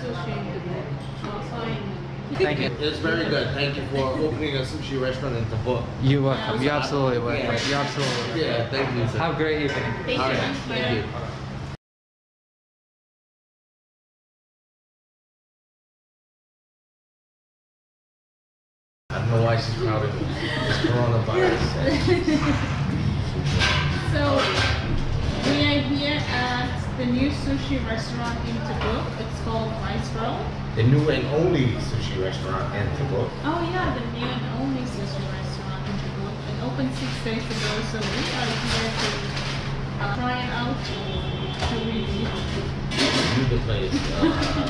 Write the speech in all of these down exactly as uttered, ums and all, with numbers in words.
sushi in Tabuk. Thank you. It's very good. Thank you for opening a sushi restaurant in Tabuk. You're welcome. You're absolutely welcome. Yeah. You're absolutely welcome. Yeah, thank you. Sir. Have a great evening. Thank All you. right, thank you. I don't know why she's proud of me. It's coronavirus. So we are here at the new sushi restaurant in Tabuk. It's called Rice Roll. The new and only sushi restaurant in Tabuk. Oh yeah, the new and only sushi restaurant in Tabuk. It opened six days ago, so we are here to uh, try it out, to review, View the place. Uh,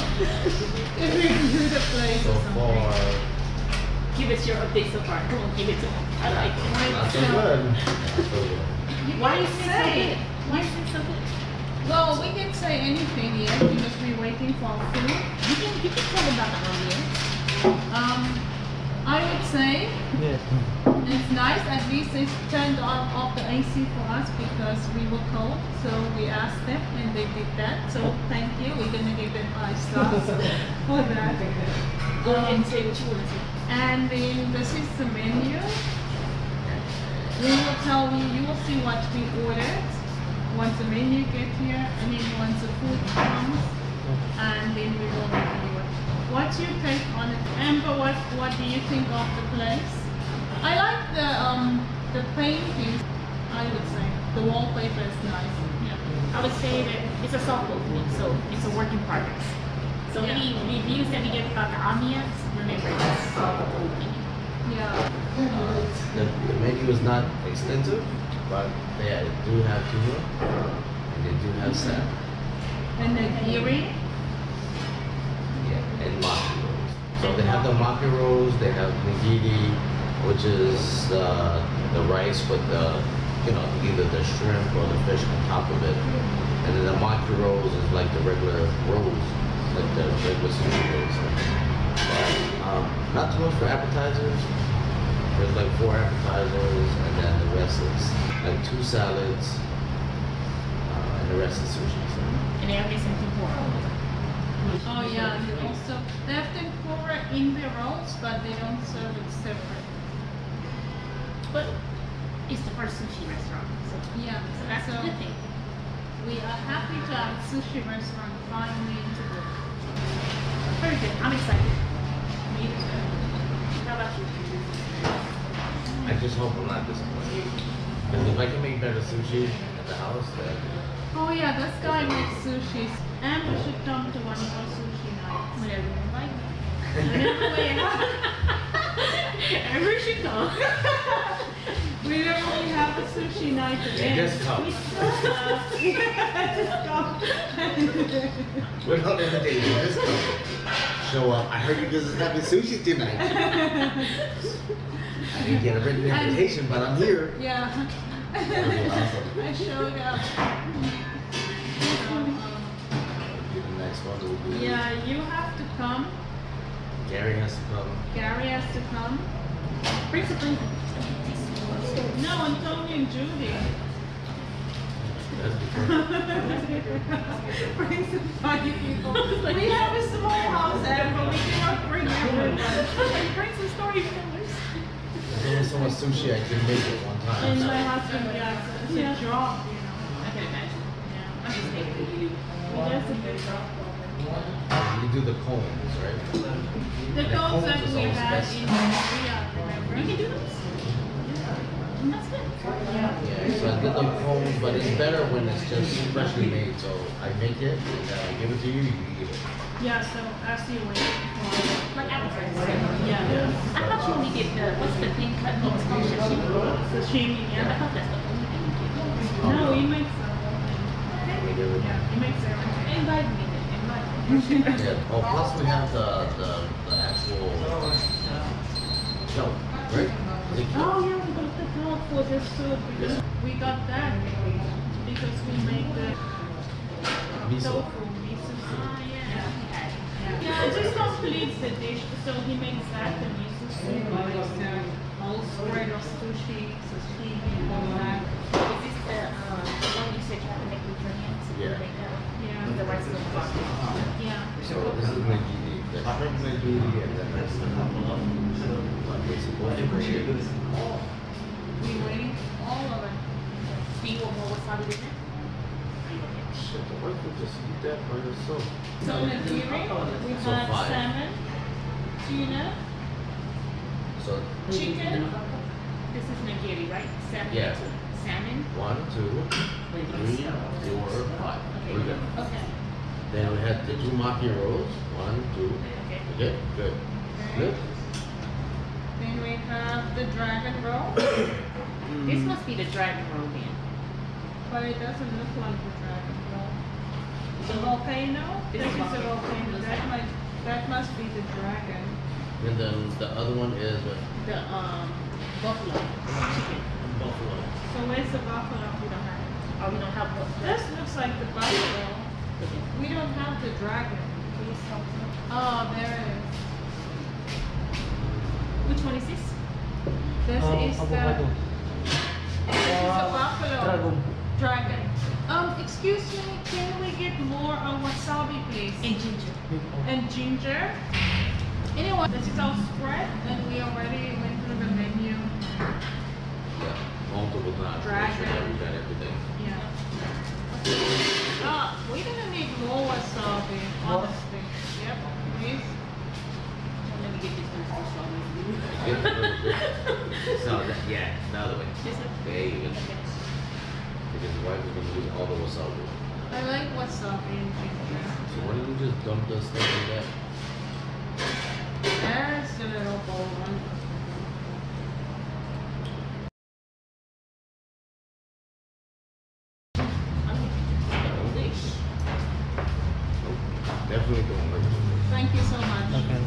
to review the place. so or something. far, Give us your update so far. Come on, give it to me. I like it. not so good. Not so good. Why is it so Say. good? Why is it so good? Well, we can't say anything yet because we're waiting for our food. You can, you can tell about the ambience. Um, I would say Yeah. it's nice. At least they turned on off the A C for us because we were cold. So we asked them and they did that. So thank you. We're gonna give them five stars for that. Go ahead and say what you want to say. And then this is the menu. We will tell you. You will see what we ordered once the menu gets here, and then once the food comes, and then we will review it. What's your take on it, Amber? What What do you think of the place? I like the um the painting. I would say the wallpaper is nice. Yeah. I would say that it's a soft opening, so it's a work in progress. So Yeah. any reviews that we get about the ambience, remember it's a soft opening. Yeah. Uh, the, the menu is not extensive, but they do have tuna and they do have salad. And the nigiri. Yeah, and maki rolls. So they have the maki rolls, they have nigiri, which is uh, the rice with the, you know, either the shrimp or the fish on top of it. And then the maki rolls is like the regular rolls, like the regular sushi rolls. But um, not too much for appetizers. There's like four appetizers, and then the rest is like two salads, uh, and the rest is sushi. So. And they have some tempura. Oh yeah, and also they have tempura in their rolls, but they don't serve it separate. But it's the first sushi restaurant, so, Yeah, so that's a good thing. we are happy to have a sushi restaurant finally in Tabuk. Very good. I'm excited. Me too. How about you? I just hope I'm not disappointed. Because if I can make better sushi at the house, then Oh yeah, this guy makes sushi. And we should come to one of our sushi nights. Whenever you like. Whenever we have, Ever should go. whenever we have a sushi night again. just come. We still have. Just come. We're not invitating, just come. Show up. I heard you guys is having sushi tonight. I didn't get a written invitation, but I'm here. Yeah. That'd be awesome. I showed up. So, um, The next one will be yeah, you have to come. Gary has to come. Gary has to come. Bring some food. No, Antonio and Judy. That's because Bring some funny people. We have a small house, and but we cannot bring everyone. Bring some storytellers. there's only so much sushi I can make at one time. And so- my husband, yeah, it's a job, you know. I can imagine. Yeah. I'm just making it you. He does a good job. You do the cones, right? The And cones that is we always had best. in Korea, remember? You can do those? That's good. Yeah. Yeah, so I did the cones, but it's better when it's just freshly made. So I make it, and then I give it to you, you eat it. Yeah, so as you wait for, Like appetizers. yeah, I thought you only get the, what's the thing cut? Oh, it's called sashimi. sashimi, Yeah, I yeah. thought that's the only thing you get. No, he makes the whole Make thing. everything. Yeah, he makes everything. Invite me then. Invite me. Yeah. Oh, plus we have the the, the actual kelp, right? Is it kelp? Oh yeah, we got the dog for this soup because we got that because we make the Miso. tofu miso soup. Ah, yeah. Okay. Yeah, it just completes the dish. So he makes that the miso soup, he makes the whole spread of sushi, sashimi, all that. Is this the, um, the one you said you have to make with your hands? Yeah. Make that? Yeah. With the rice in the box. Yeah. So this is We waiting all of it. Do you want more wasabi than that? Shit, the wife would just eat that by herself. So nigiri, we So had five. salmon, tuna, So chicken. This is nigiri, right? Salmon. Yeah. Salmon. one, two, three, four, five. We're good. Okay. Then we had the two maki rolls. One, two. Okay. Okay, good. Good. Then we have the dragon roll, This must be the dragon roll then. but it doesn't look like the dragon roll. The volcano. This This is is the volcano. volcano. That might that must be the dragon. And then the other one is what? The um buffalo chicken. Buffalo. So where's the buffalo? We don't have it. Oh, we don't have buffalo. This looks like the buffalo. We don't have the dragon. Please help me. Oh, there it is. Which one is this? This Uh, is the. avocado. This is a buffalo. Dragon. Dragon. Um, excuse me, can we get more of wasabi, please? And ginger. And ginger. Anyway, this is our spread, and we already went through the menu. Yeah. Multiple times. Make sure that we got everything. Yeah. Ah, we're gonna need more wasabi, honestly. Yep, please. Let me get this one for salmon. Get a little bit. So that, yeah, the other way. This one? There you go. Because the wife is gonna use all the wasabi. I like wasabi and ginger. So why don't you just dump the stuff in that? There's the little bowl one. Definitely don't like it. Thank you so much. Okay.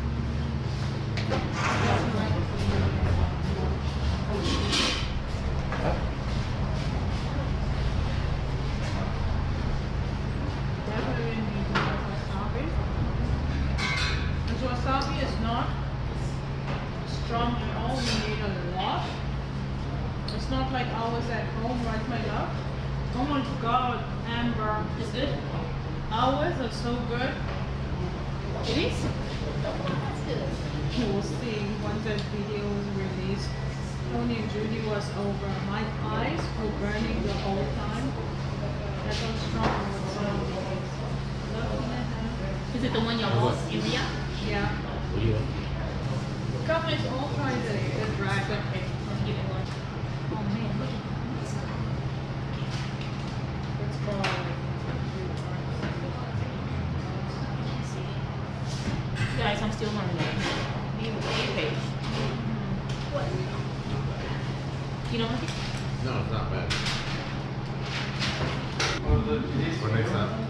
Definitely need more wasabi. This wasabi is not strong at all. We need a lot. It's not like ours at home, right, my love? Oh my God, Amber. It's good. Ours are so good. It is? That's good. You will see once that video is released. Tony and Judy was over. My eyes were burning the whole time. That's how strong the wasabi is. Looking at that. Is it the one y'all lost in Riyadh? Yeah. What do you want? Come, let's all try the, the dragon. Okay, let's give it one. Oh man, look at this. It's called. Guys, I'm still learning. Need a page. What? You don't like it? No, it's not bad. For next time.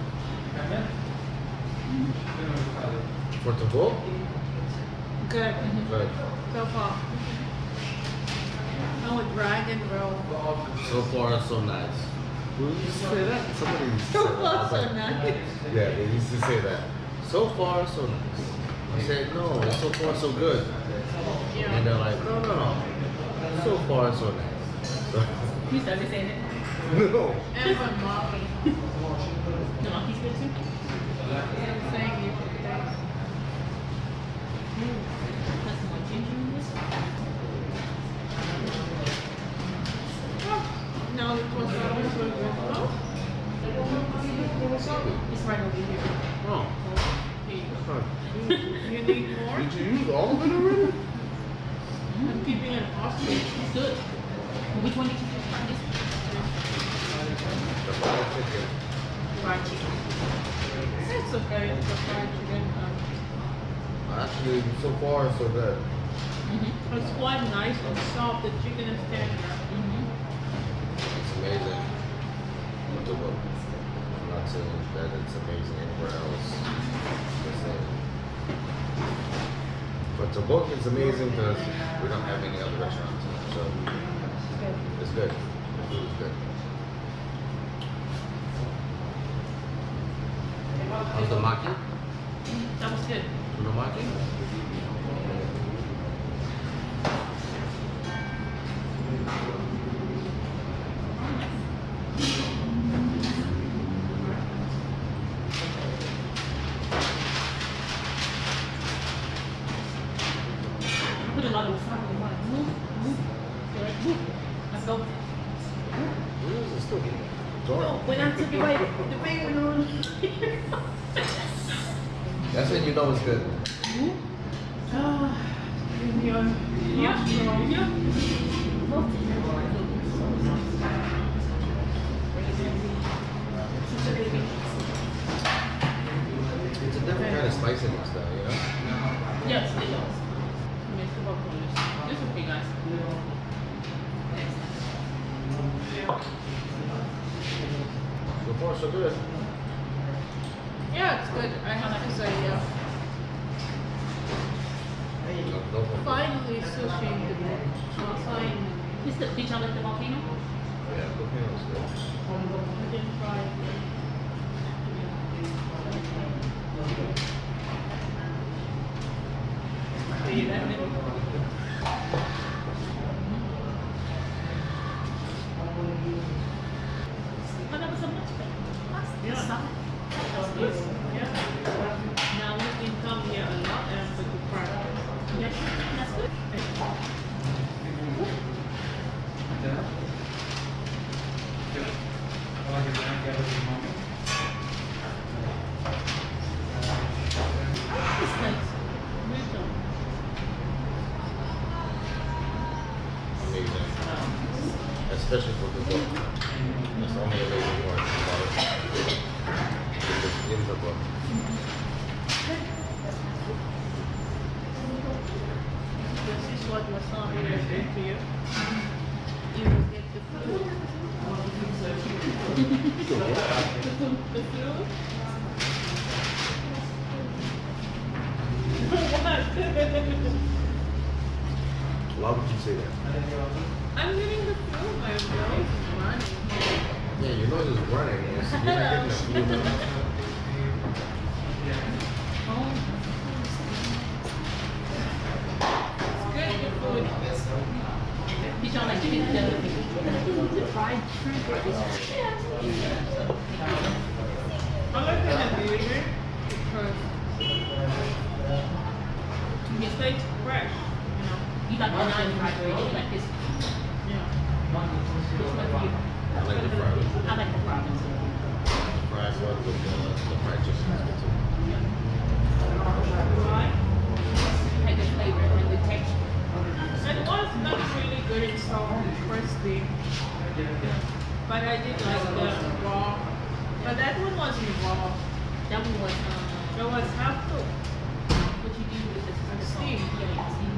For Tabuk? Good. Good. So far. Oh, a dragon roll. So far, so nice. Who used to say that? Somebody used to So say that. I was far, so like, nice. Yeah, they used to say that. So far, so nice. I said, no, it's so far, so good. And they're like, no, no, no. So far, so nice. So, You started saying it. no. And for Molly. The monkey's good too? I'm saying you for taste. Put some more ginger in this. Oh, no, it was always so good. Oh, Wasabi. It's right over here. Oh, here you that's go. fine. You need more? Did you use all of it already? I'm keeping it hostage. It's good. Which one did you choose? This The fried chicken. fried chicken. It's okay, it's a fried chicken. Um, Actually, so far, so good. Mm-hmm. it's quite nice and soft. The chicken is tender. Mm-hmm. It's amazing. What the book? I'm not saying that it's amazing anywhere else. Just saying. But the book is amazing because we don't have any other restaurants. So it's good. The food is good. How's the maki? That was good. Tuna maki? Let's go. Wheels is still getting No, when I took it away, the thing went on. That's when you know it's good. Ah, yeah. Yeah. Yeah. It's a different kind of spiciness though, you know? Yes, it does. Mix the buffaloes. This is okay, guys. So far, so good. Yeah, it's good. I have to say, yeah. No, no problem. Finally, sushi. Is the did y'all like the volcano? Yeah, volcano's good. I didn't try it yet. See that? Oh, that was a much better. That's Yeah. solid. Yeah. Now we can come here a lot and put the practice. Yes, that's good. It's nice. Amazing. Especially for the book. That's the only amazing part about it. It's in the book. This is what wasabi is doing to you. You will get the food. the food. The food. Why would you say that? I'm getting the food. My nose is running. Yeah, your nose is running. It's, you're not getting the food. Oh. It's good, the food. Did y'all like the, the, the fried shrimp or this one? I like the hamburger because it tastes fresh, you know. You like the non-fried, right? You like this? Yeah. This one for you. I like the fried one. I like the fried one too. The fried one with the, the fried chicken is good too. Right? Had the flavor and the texture. It was not really good and so crispy. But I did like the raw. But that one wasn't raw. That one was, um, It was half cooked. what you do with the, the Steam. salt. Yeah, yeah, steam.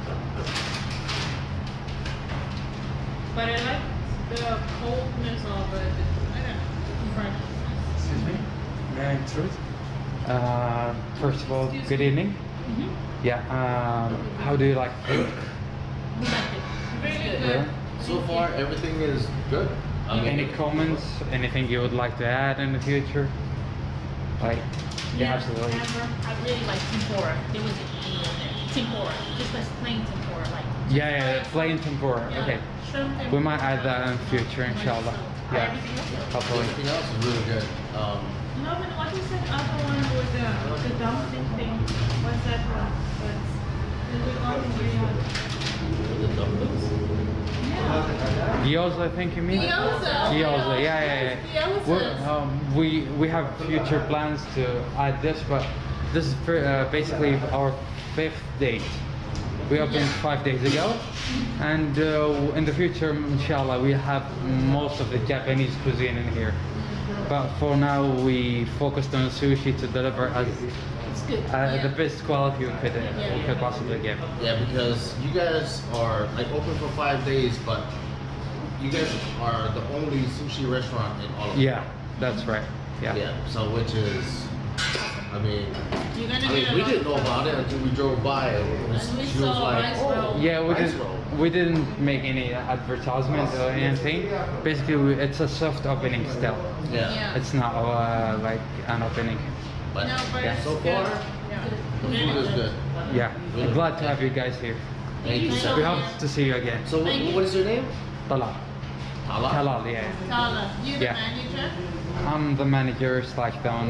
But I like the coldness of it. I don't know. Fresh. Excuse me. May I intrude? Uh, first of all, Excuse good me. evening. Mm-hmm. Yeah. Um, how do you like food? We liked it. Really It's good. So far, everything is good. I mean, Any comments? Anything you would like to add in the future? Like, yeah, absolutely. Remember, I really like tempura. There was an E in there. Tempura. Just like plain tempura, like. Yeah, yeah, plain tempura. Yeah. Okay. Shrimp and We might add that in the future, inshallah. Yeah, Everything else? hopefully. everything else is really good. Um, No, but what is that other one with the, the dumpling thing? What's that one? What's the good one in Riyadh? the dumplings. Yeah. Gyoza, I think you mean? Gyoza. Gyoza, yeah, yeah, yeah. Gyozas. We, um, we we have future plans to add this, but this is for, uh, basically our fifth date. We opened five days ago, and uh, in the future, inshallah, we have most of the Japanese cuisine in here. But for now, we focused on sushi to deliver as It's good. uh, Yeah. the best quality we could uh, we could possibly give. Yeah, because you guys are like open for five days, but you guys are the only sushi restaurant in all of Yeah, that's right. Yeah. Yeah. So which is, I mean, You're gonna I get mean, a we lot didn't of- know about it until we drove by. It was, And we she was saw like, rice oh, roll. Yeah, we rice didn't roll. we didn't make any advertisement or anything. Basically, we, it's a soft opening still. Yeah. Yeah. It's not uh, like an opening. But No, but Yeah. it's so good. far, Yeah. the food is good. Yeah, Really? glad to have you guys here. Thank you so We much. hope to see you again. So what, Thank you. what is your name? Talal. Tala. Talal, yeah. Tala, you the Yeah. manager? I'm the manager slash the owner.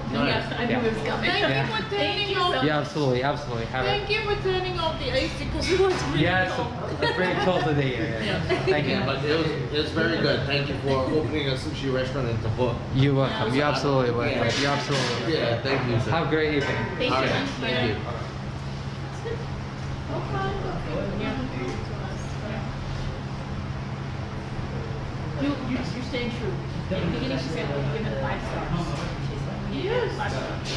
No, Yes, I knew it was coming. Thank Yeah. you for Thank turning you off. so Yeah, absolutely, absolutely. Have Thank it. you for turning off the A C because it was really Yeah, it's, cold. it's pretty cold today. Yeah, yeah, yeah. Thank Yeah, you. but it was it's very good. Thank you for opening a sushi restaurant in Tabuk. You're welcome. You're absolutely welcome. Yeah. You're absolutely welcome. Yeah, thank you, sir. Have a great evening. Thank All you. right, thank you. You, you, you're staying true. In the beginning, she said, we'll give it five stars. She's like, we need Yes. five stars.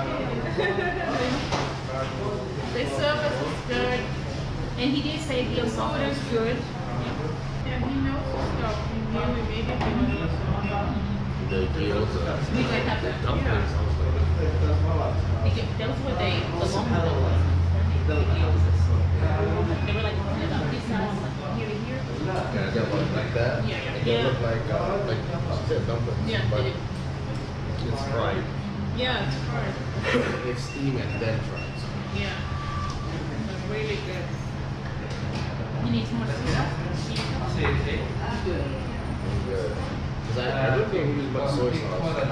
The service is good. And he did say The the food is good. Yeah, he knows his stuff. He knew immediately. The gyoza. We might have that. Dumplings, I was like, That was what they, the long one was. They were like talking about this size, like here to here. yeah, they look like that. Yeah, yeah. And they Yeah. look like, uh, like she said, dumplings. Yeah, but it- it's fried. Yeah, it's hard. It's steamed and then fried. So. Yeah. It's really good. You need some more sauce? Good. Because I, I really don't use much soy sauce.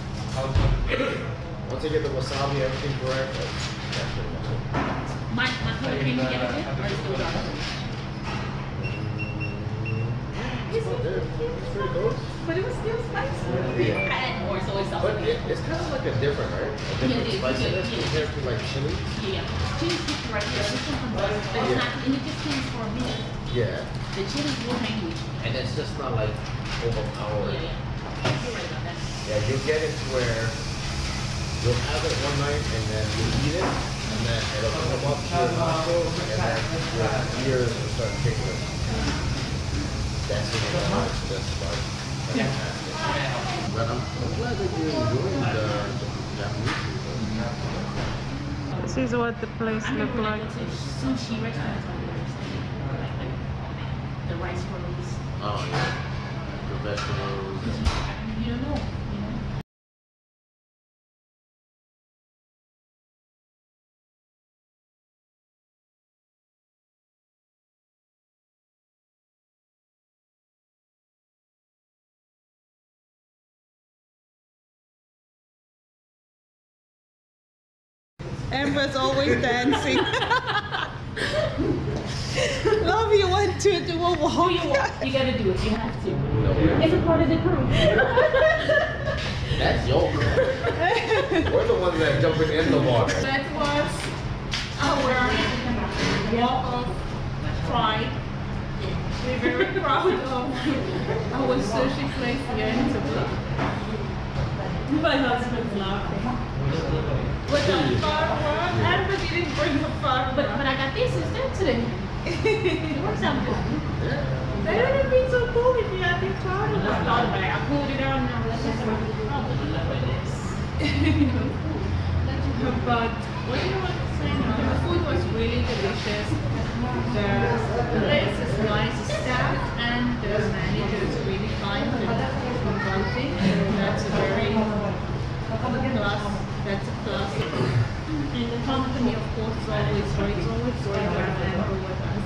Once I get the wasabi, everything correct, like, that's pretty much it. My, my color came together good, or is it still dark? It's not there. It's pretty close. But it was still spicy. Yeah. Add more soy sauce. But it, it's kind of like a different, right? A different Yeah, it is. spiciness Yeah, yeah. compared to like chili. Yeah, chili's just right there. This one comes out, but it's Yeah. not, and it just comes for a minute. Yeah. The chili's will hang with you. And it's just not like Yeah, overpowering. yeah. You're right about that. Yeah, you'll get it to where you'll have it one night and then you eat it, and then it'll come up to your nostrils, and then your ears will start tingling. That's when you know it's just like fantastic. But I'm, I'm glad that you're enjoying the, the Japanese food. This is what the place I look remember when I like. went to sushi restaurants over there, like, like, the rice rolls. Oh yeah, the vegetables. You don't know, you know? Amber's always dancing. Love you want to do a Oh, walk. you, want- you gotta do it, you have to. No way. It's a part of the crew. That's your girl. We're the ones that jumping in the water. That was our walk of pride. We're very proud of our sushi place here in Tabuk. My husband's laughing. With the firework, Amber didn't bring the firework. But, but I got this instead today. It works out good. That would have been so cool if you had been proud of I it. thought about it. I pulled it out and I was like, probably love this. But what do you want to say now? The food was really delicious. The place is nice, staff and the manager is really kind and inviting. That's a very plus. That's a plus. And the company, of course, is always great. It's always great to have Amber with us.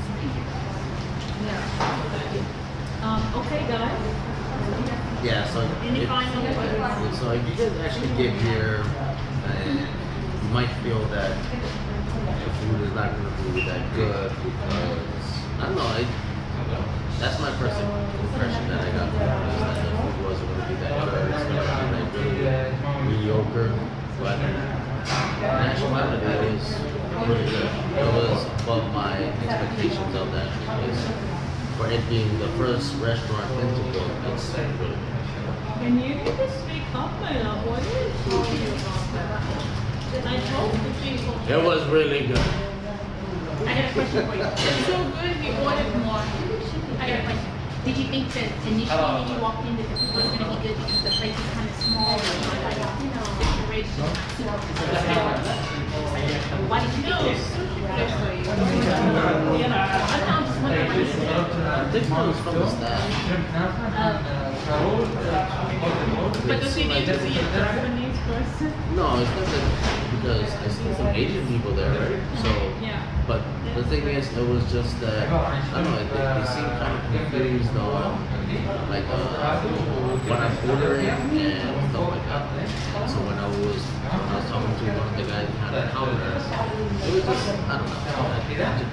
Yeah. Um, okay, guys. Yeah, so Any if, final words? so if you guys actually get here and you might feel that the food is not going to be that good because I don't know, I, that's my first impression that I got from it is that the food wasn't going to be that good. It's going to be like really mediocre, but in actuality it is really good. It was above my expectations of that place. For it being the first restaurant in Tabuk, it's really good. And you need to speak up, my love. What is wrong with you about that? I told the people. It was really good. I got a question for you. It's so good, he ordered more. I got a question. Did you think that initially when you walked in that the food was going to be good because the place is kind of small and you know, like, you know, decoration, not super. Why did you No, think sushi that? place are you? You know, I know, I'm just wondering why you said that. I think it was from the staff. But does he need to see a Japanese person? No, it's not that because I see some Asian people there, right? So Yeah. But the thing is, it was just that, I don't know, they, they seemed kind of confused though, like uh, when I'm ordering and stuff like that. So when I was, when I was talking to one of the guys behind the counter, it was just, I don't know, I just,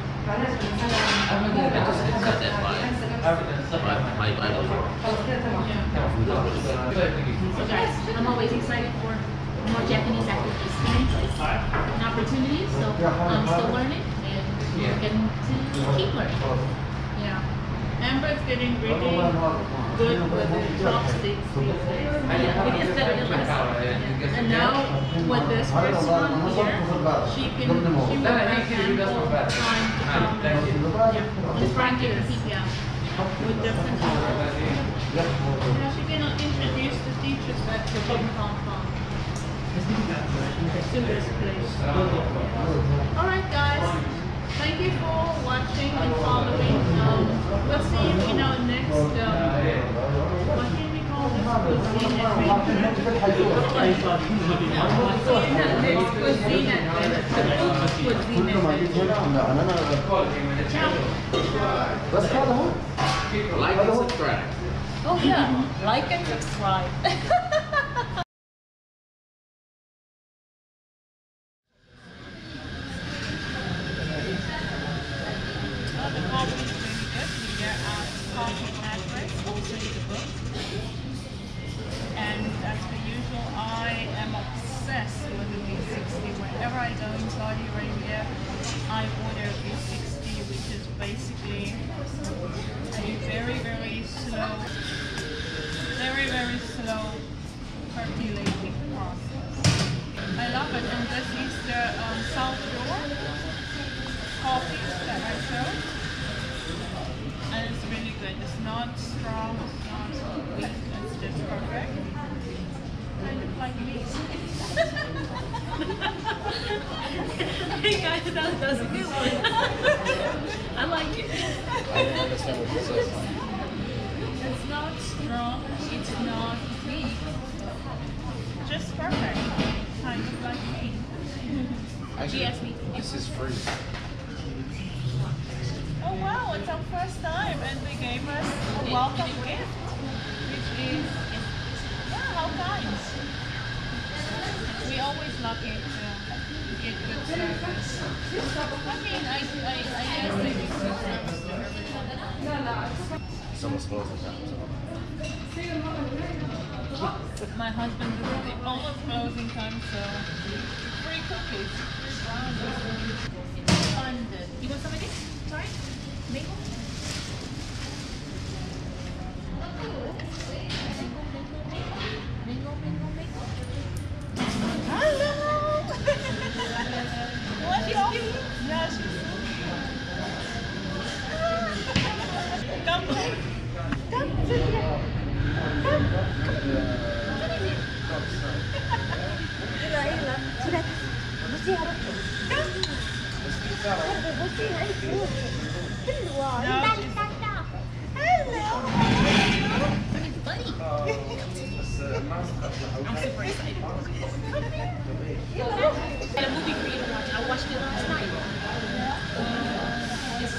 I just didn't get that vibe. My, my vibe was wrong. Food was really good. So guys, I'm always excited for more Japanese activities, experiences, and opportunities. So I'm still learning and getting to keep learning. Yeah. Amber's getting really good with the chopsticks these days. Yeah, it is better than last time. And now with this restaurant here, she can she will have ample time to come Yeah, just trying to get her feet out. with different people. Yeah, she can introduce the teachers that she can come from to this place. Alright guys, thank you for watching and following. Um, we'll see you in our next, um, what can we call this? Cuisine adventure. We'll see you in our next cuisine adventure. Cuisine adventure. Ciao. Like and subscribe. Oh yeah, like and subscribe. Well, the coffee is really good. We are at Coffee Address, also in the book. And as per usual, I am obsessed with the B sixty. Whenever I go in Saudi Arabia, I order B sixty, which is basically a very, very slow, very, very slow percolating process. I love it. And this is the um, South Shore coffee that I serve. And it's really good. It's not strong, it's not weak, it's just perfect. Kind of like me. Hey guys, that, that was a good one. I like it. I didn't understand what you said. It's not strong, it's not weak. Just perfect. Kind of like me. Actually, Yes, me. this is free. Oh wow, it's our first time and they gave us a welcome gift, which is, yeah, how kind. We always lucky to get good service. I mean, I, I, I guess they give good service to everyone. Someone's closing time, so. My husband is really almost closing time, so free cookies, free brownies. London. You want some of this? Sorry? Mango? Mango, mango, mango. Hello! What's She's up? cute. Yeah, she's Come, come, sit here. Come, Hila, hila. Sudah. Mesti harap. Mesti harap. Keluar. No, Tak, she's- tak, tak. Hello! It's funny. I'm super excited. I had a movie for you to watch. I watched it last night. It's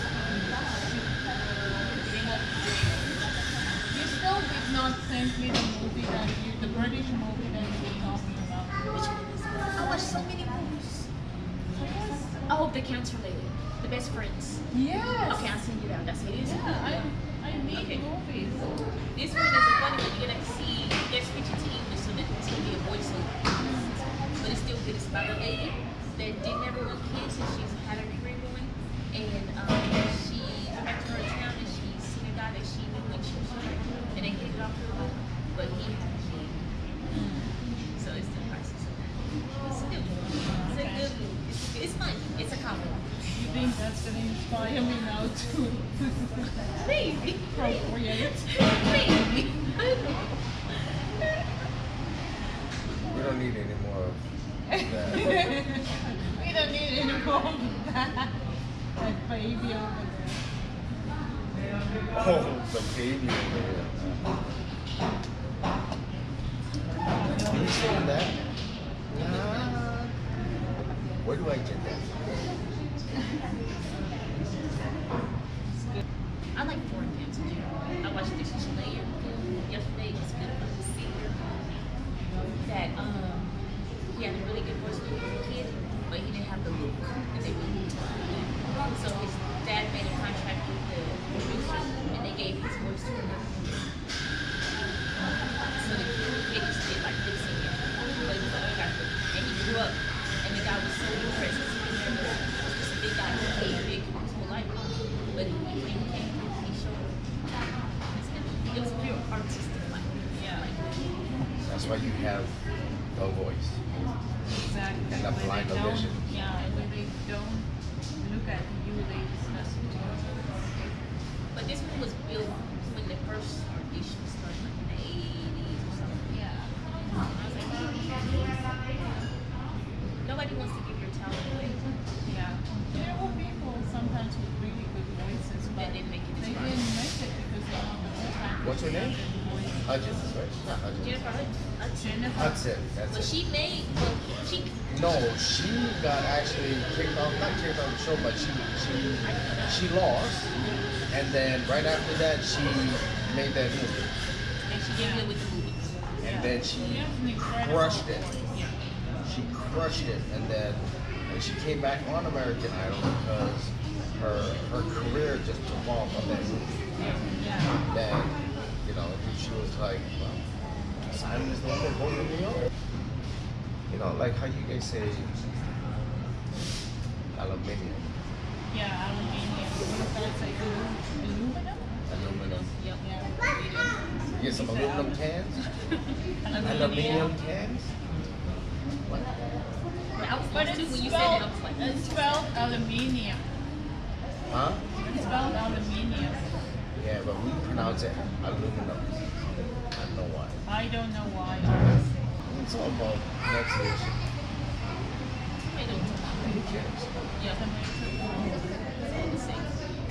You still did not send me the movie that you, the British movie that you were talking about. Which one is it? I watched so many movies. Oh, the Counts related. The Best Friends. Yes! Okay, I'll send you that. That's what it is. Yeah, I, I need Okay. movies. This one is a funny one. You're gonna see, yes, picture to English, so that it's gonna be a voiceover. But it's still good. It's about a lady that didn't ever want kids, and she's had a career going. And um, she went back to her town and she seen a guy that she knew when she was young, and they hit it off her own, but he had a kid. So it's the process of that. It's a good one. It's a good movie. It's, it's fun. It's a comedy. You think that's gonna inspire me now to Maybe. procreate? Maybe. We don't need any more of that. We don't need any more of that. That baby over there. Oh, the baby over here. Are you saying that? Nah. Where do I get that? I like foreign films in general. I watched the Chilean film yesterday. It's good to see that um he had a really good voice when he was a kid, but he didn't have the look that they really need. So his dad made a contract with the producers, and they gave his voice to him. So the kid just did like lip syncing, but he was like, "I got it." And he grew up, and the guy was so impressed because he was never just a big guy, he stayed big his whole life. But he came, came, he showed. It was real artistic, like Yeah. like That's why you have no voice. Exactly. And the When blind they don't- vision. Yeah, and when they don't look at you, they discuss with you. But this one was built when the first issue started, like in the eighties or something. Yeah. And I was like, nobody wants to give your talent away. Yeah. There were people sometimes with really good voices, but That didn't make it they as far. didn't make it because they want the full time. What's her name? Hudgens, right? Not Hudgens. Jennifer Hudson. Jennifer. Hudson, that's But it. she made, well, she, No, she got actually kicked off, not kicked off the show, but she she she lost, and then right after that she made that movie, and she did good with the movies. and then she She has an incredible crushed it. voice. Yeah. She crushed it, and then and she came back on American Idol because her her career just took off on that movie. Yeah. Then you know she was like, well, Simon is the one that voted me on. You know, like how you guys say aluminium, Yeah, aluminium. That's like aluminum. aluminum. Yep. Yeah. You get some aluminum cans, aluminum cans. What? But I was But lost too it's when you said that. I was spelled, like, it's spelled aluminium. Huh? It's spelled aluminium. Yeah, but we pronounce it aluminum. I don't know why. I don't know why. Honestly. It's all about pronunciation. tomato. Who cares? Yeah. It's all the same.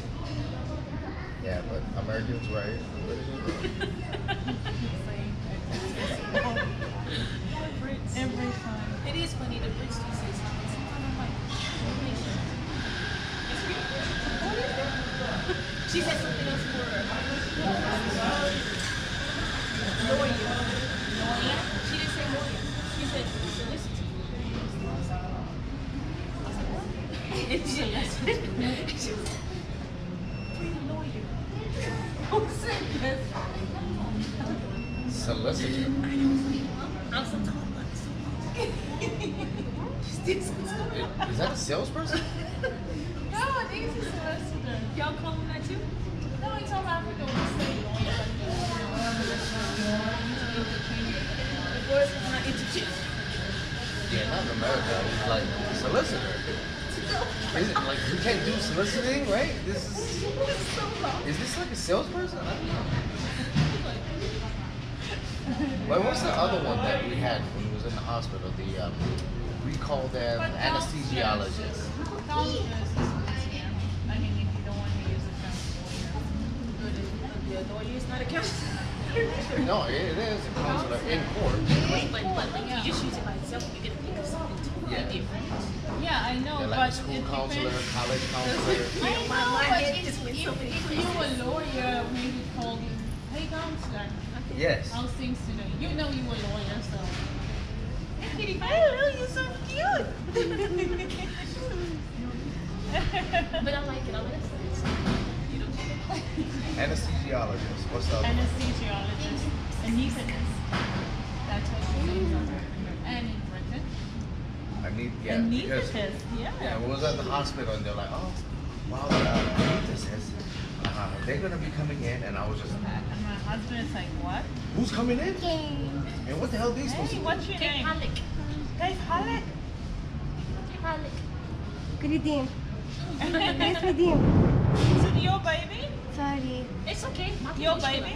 Yeah, but Americans right. Every time. It is funny, the Brits do say something. Sometimes I'm like, what nation? What is that? She said something else for her. Lawyer. Lawyer? She didn't say lawyer. She said solicitor. I was like, what? And she was free lawyer. Who said this? Solicitor. I'm so talking about this. She's so Is that a salesperson? No, I think it's a solicitor. Y'all call him that too? No, in South Africa, we say lawyer, but you The boys are not interchangeable. Yeah, not in America. It's like solicitor. Is it like we can't do soliciting, right? This is. Is this like a salesperson? I don't know. Well, what's the other one that we had when we was in the hospital? The um, we called them But anesthesiologists. counselors is easier. I mean, if you don't want to use a counselor. The lawyer is not a counselor. No, it is a counselor in court. But, but like, you just use it by itself, you're gonna think of something totally Yeah. different. Yeah, I know, They're but like a school it counselor, depends. college counselor. I know, My- my but head if, just went if, so many if you a lawyer, maybe call you, hey counselor, Yes. how's things today? You know you a lawyer, so. Hello, you're so cute. But I like it. I like it. You know, Anesthesiologist. What's the other one? Anesthesiologist, anesthetist. That's what she means. And in Britain, I need yeah. because- anesthetist, yeah. Yeah, we was at the hospital and they're like, oh, well, the anesthetist, uh, they're gonna be coming in, and I was just, And my husband is like, what? who's coming in? And what the hell are these supposed Hey, to what's do? your Kate name? Halleck. Dave Halleck. Halleck. Greeting. Yes, greeting. Is it your baby? Sorry. It's okay. My Your people baby?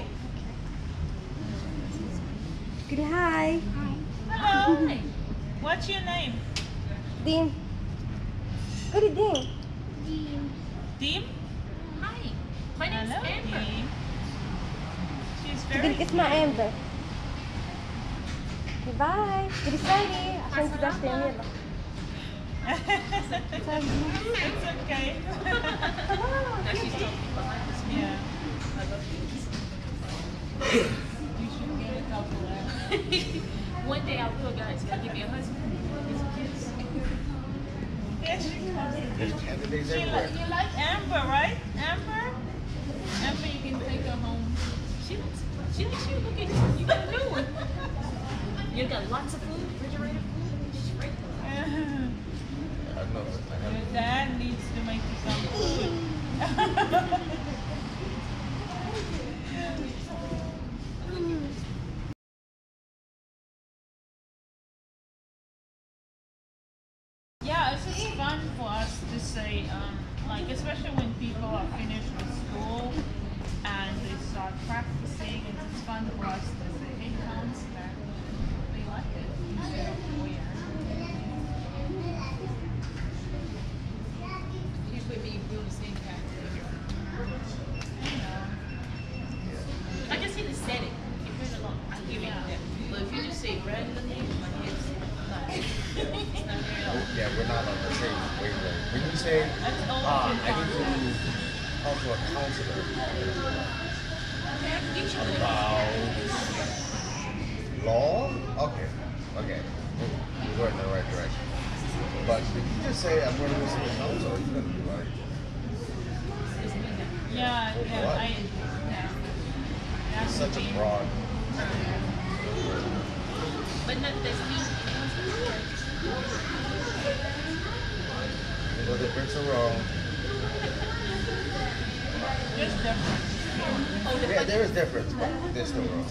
Good hi. Hello. What's your name? Dim. Greeting. Deem? Hi. My name's Hello, Amber. Deem. She's very Greet اسمها Amber. Okay, bye. Good sorry. عشان تدخل يلا. It's okay. Now she's talking behind us. Yeah. I love You should get a couple out. you. One day I will, guys. Gotta give me a husband. Get some kids. There she comes. There's candidates She everywhere. like, you like Amber, right? Amber? Amber, you can take her home. She looks, she looks, you look at you. You got a new one. You got lots of food, refrigerator food. She's great. I know. I Your have. dad needs to make you some food. Yeah, it's just fun for us to say, um, like, especially when people are finished with school and they start practicing, it's just fun for us to say, hey, counselor, they like it. Instead of, oh, yeah. She's with me, we're the same character. You know. I just see the setting. If there's a lot, I hear it. Yeah. But if you just say randomly, my head's not, it's not there at all. Yeah, we're not on the same wavelength. When you say, That's all ah, we I can need find. to talk to a counselor Get you good. about law? Okay, okay. We're going in the right direction. But if you just say, I'm going to listen to a counselor, you're going to be like, Yeah, For yeah, what? I, yeah. That's it's such the a thing. broad. But not that's me. Even though the prints are wrong. There's difference. Oh, the Yeah, there is difference, but they're still wrong.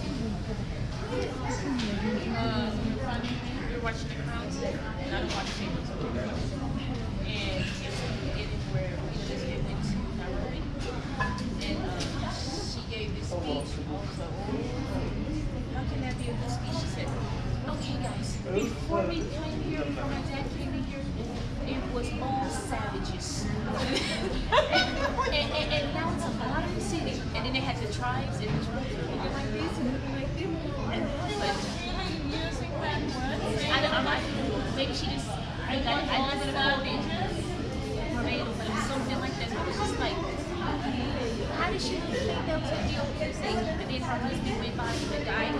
Uh, we were watching The Crown today, and I don't watch Chambers of the Crown. And it's the beginning where Elizabeth went to Nairobi, and uh, she gave this speech. I was like, oh, how can that be a good speech? She said, okay, guys, before we came here, before my dad came in here, it was all savages. and, and, and, and now it's a modern city. And then they had the tribes, and the tribes were looking like this and looking like this. And I was like, Using that word. I don't, I'm like, maybe she just, I, I, I never know it verbatim, but it was something like that. I was just like, how did she think that was a deal with this thing? But then her husband went by to the guy